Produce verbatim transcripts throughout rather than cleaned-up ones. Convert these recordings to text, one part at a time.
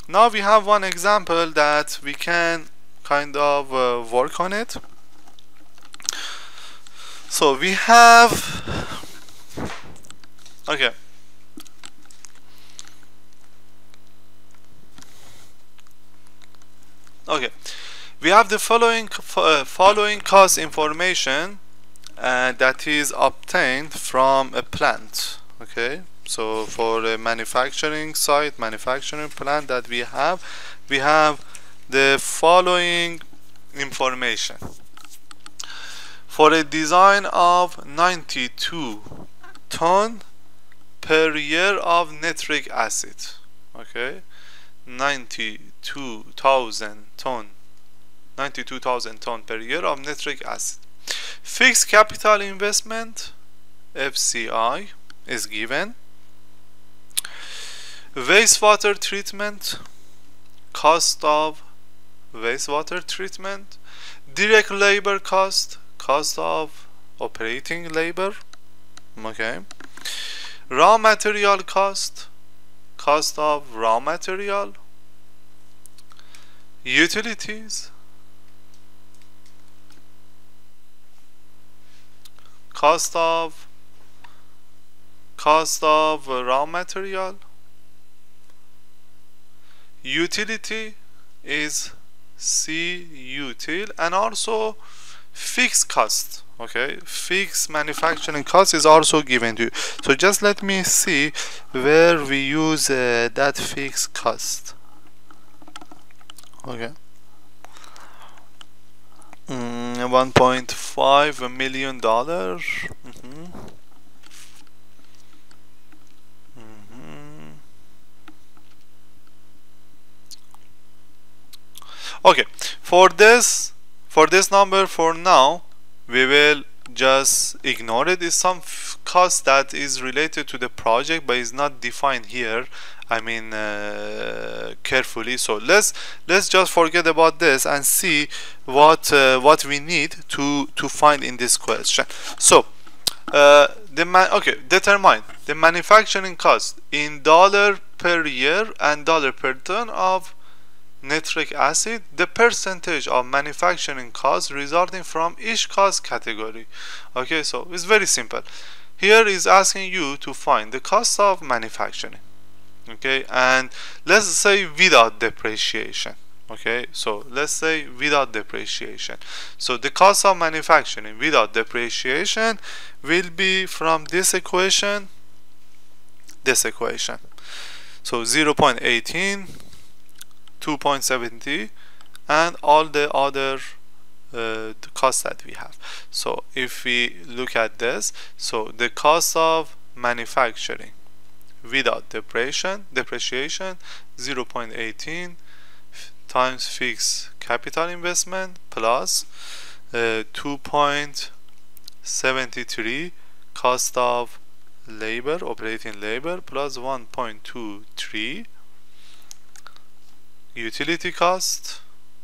Now we have one example that we can kind of uh, work on it. So we have, okay, okay, we have the following uh, following cost information uh, that is obtained from a plant. Okay, so for a manufacturing site, manufacturing plant that we have, we have the following information. For a design of ninety-two ton per year of nitric acid, okay, ninety-two thousand ton, ninety-two thousand ton per year of nitric acid. Fixed capital investment, F C I, is given. Wastewater treatment, cost of wastewater treatment. Direct labor cost, cost of operating labor. Okay. Raw material cost, cost of raw material. Utilities, cost of cost of raw material. Utility is C util, and also fixed cost. Okay, fixed manufacturing cost is also given to you. So just let me see where we use uh, that fixed cost. Okay, mm, one point five million dollars. Mm-hmm. Mm-hmm. Okay, for this for this number, for now we will just ignore it. It's some cost that is related to the project but is not defined here, I mean uh, carefully. So let's let's just forget about this and see what uh, what we need to to find in this question. So uh, the man okay determine the manufacturing cost in dollar per year and dollar per ton of nitric acid, the percentage of manufacturing cost resulting from each cost category. Okay, so it's very simple. Here is asking you to find the cost of manufacturing. Okay, and let's say without depreciation. Okay, so let's say without depreciation. So the cost of manufacturing without depreciation will be from this equation, this equation. So zero point one eight, two point seven zero, and all the other uh, the costs that we have. So if we look at this, so the cost of manufacturing without depreciation depreciation zero point one eight times fixed capital investment plus uh, two point seven three cost of labor, operating labor, plus one point two three utility cost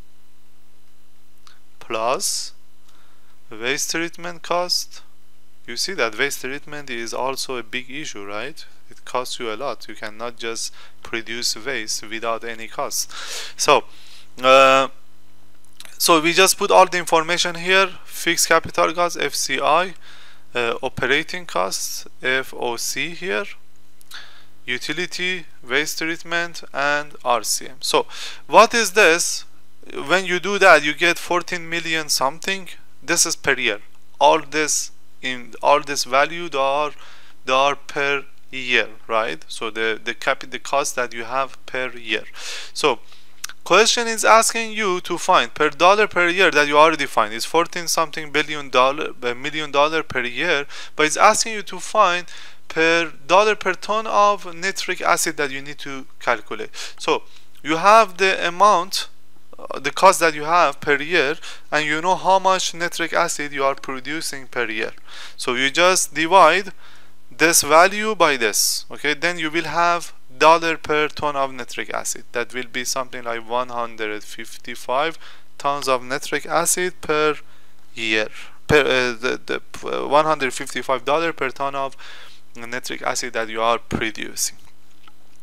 plus waste treatment cost. You see that waste treatment is also a big issue, right? It costs you a lot. You cannot just produce waste without any cost. So uh, so we just put all the information here. Fixed capital cost, F C I, uh, operating costs, F O C here, utility, waste treatment, and R C M. So what is this? When you do that, you get fourteen million something. This is per year. All this in all this value, they are they are per year, right? So the the cap the cost that you have per year. So question is asking you to find per dollar per year that you already find is fourteen something billion dollar a million dollar per year, but it's asking you to find per dollar per ton of nitric acid that you need to calculate. So you have the amount, uh, the cost that you have per year, and you know how much nitric acid you are producing per year. So you just divide this value by this. Okay, then you will have dollar per ton of nitric acid. That will be something like one hundred fifty-five tons of nitric acid per year. Per uh, the, the uh, one hundred fifty-five dollar per ton of nitric acid that you are producing.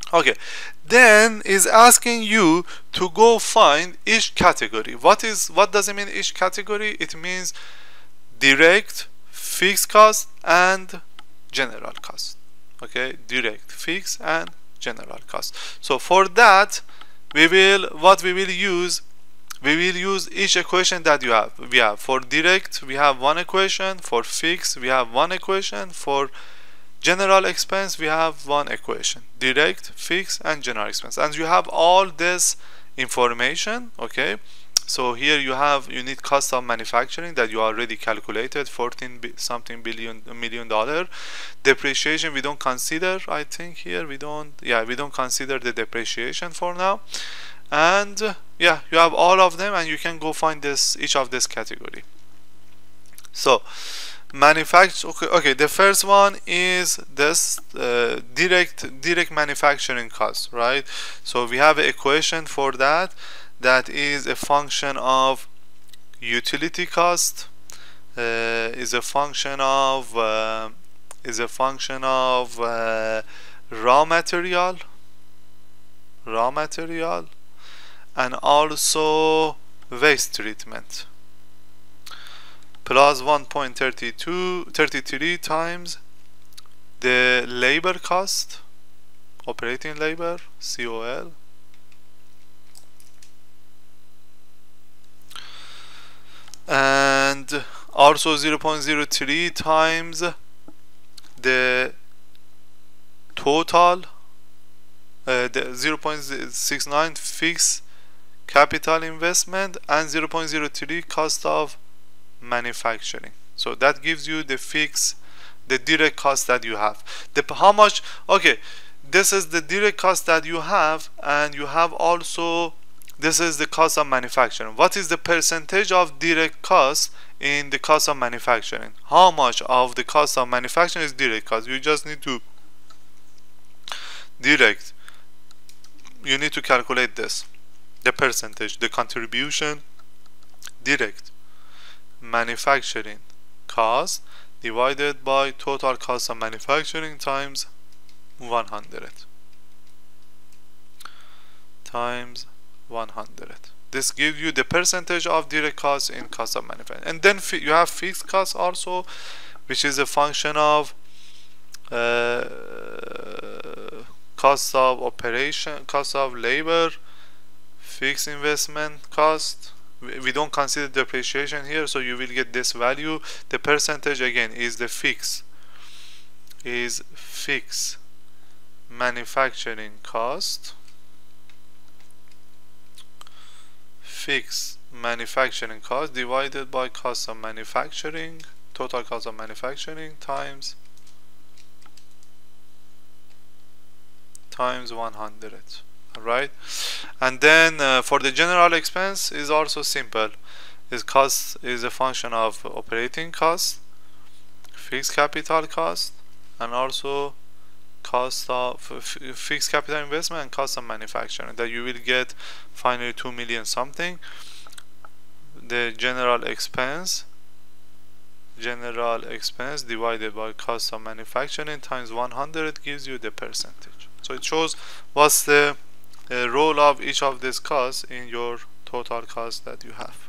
Okay, then is asking you to go find each category. What is what does it mean each category? It means direct, fixed cost, and general cost. Okay, direct, fixed, and general cost. So for that, we will what we will use we will use each equation that you have. We have for direct we have one equation, for fixed we have one equation, for general expense we have one equation. Direct, fixed, and general expense, and you have all this information. Okay, so here you have you need cost of manufacturing that you already calculated, fourteen something billion million dollar. Depreciation we don't consider. I think here we don't yeah we don't consider the depreciation for now. And uh, yeah, you have all of them, and you can go find this each of this category. So manufacture okay, okay the first one is this uh, direct direct manufacturing cost, right? So we have an equation for that that is a function of utility cost, uh, is a function of uh, is a function of uh, raw material raw material and also waste treatment, plus one point three two three three times the labor cost, operating labor, C O L, and also zero point zero three times the total uh, the zero point six nine fixed capital investment, and zero point zero three cost of manufacturing. So that gives you the fixed, the direct cost that you have. The how much? Okay, this is the direct cost that you have, and you have also this is the cost of manufacturing. What is the percentage of direct cost in the cost of manufacturing? How much of the cost of manufacturing is direct cost? You just need to direct. You need to calculate this. The percentage, the contribution, direct manufacturing cost divided by total cost of manufacturing times one hundred times one hundred. This gives you the percentage of direct cost in cost of manufacturing. And then you have fixed cost also, which is a function of uh, cost of operation, cost of labor, fixed investment cost. We don't consider depreciation here, so you will get this value. The percentage again is the fixed is fixed manufacturing cost, fixed manufacturing cost divided by cost of manufacturing, total cost of manufacturing times times one hundred. Right, and then uh, for the general expense is also simple. Is cost is a function of operating cost, fixed capital cost, and also cost of fixed capital investment and cost of manufacturing. That you will get finally two million something. The general expense, general expense divided by cost of manufacturing times one hundred gives you the percentage. So it shows what's the Uh, role of each of these costs in your total cost that you have.